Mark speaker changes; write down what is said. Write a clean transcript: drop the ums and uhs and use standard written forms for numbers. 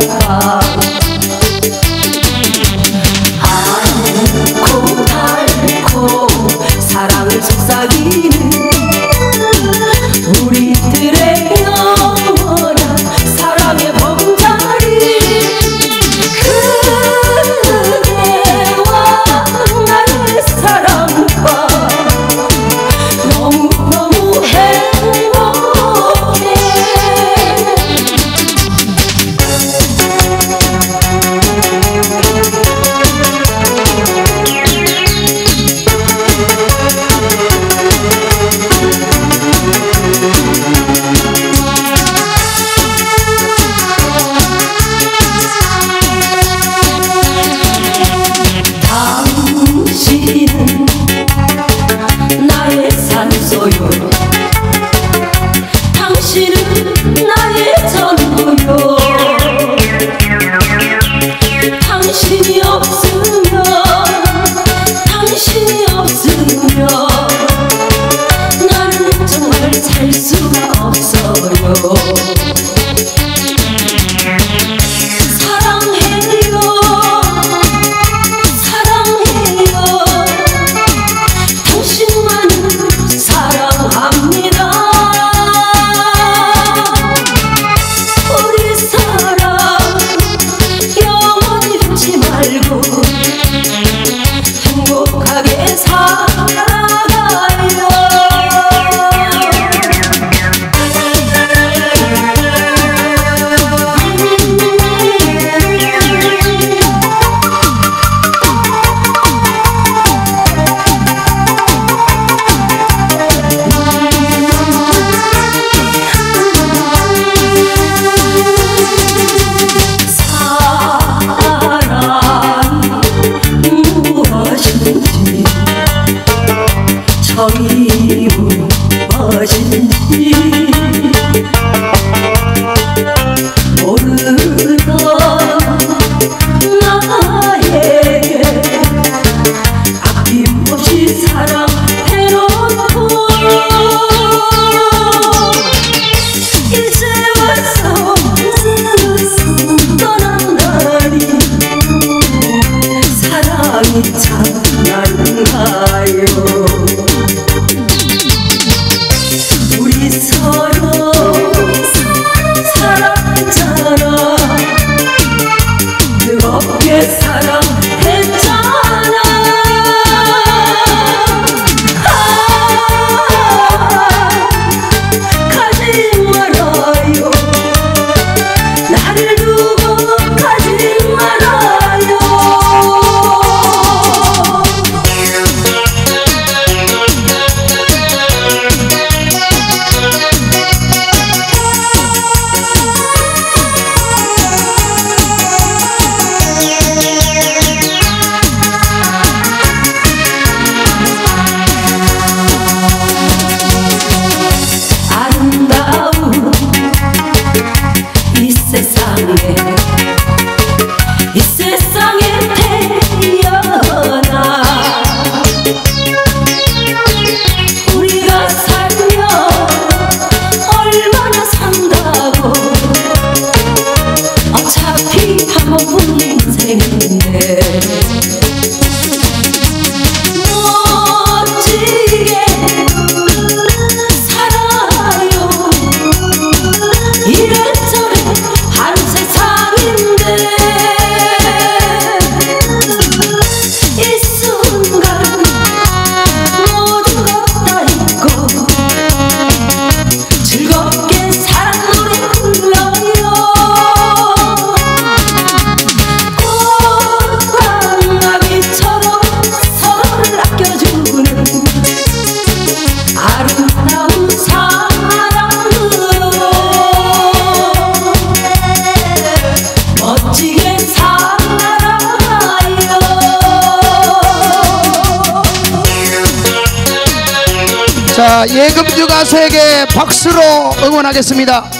Speaker 1: 사랑 않고 닳고 사랑을 속삭이는 우리들의 영원한 사랑의 보금자리 그대와 나의 사랑과 너무너무 행복해 당신은 나의 산소요 당신은 나의 전부요 당신이 없으면 나는 정말 살 수가 없어요 정이 무엇인지 모르던 나에게 아낌없이 사랑해놓고 이제 와서 떠난 날이 사랑이 장난가요 우리 서로 사랑했잖아 뜨겁게 사랑했잖아 가지 말아요 나를 두고 가지 말아요 이 세상에 태어나 우리가 살면 얼마나 산다고 어차피 한 번뿐 인생인데 멋지게 살아요 이래저래 한 세상인데 이 순간 모두가 다 잊고 즐겁게 사랑 노래 불러요 꽃과 나비처럼 서로를 아껴주는 아름다운 사랑으로 멋지게 살아요.
Speaker 2: 자, 예금주 가수에게 박수로 응원하겠습니다.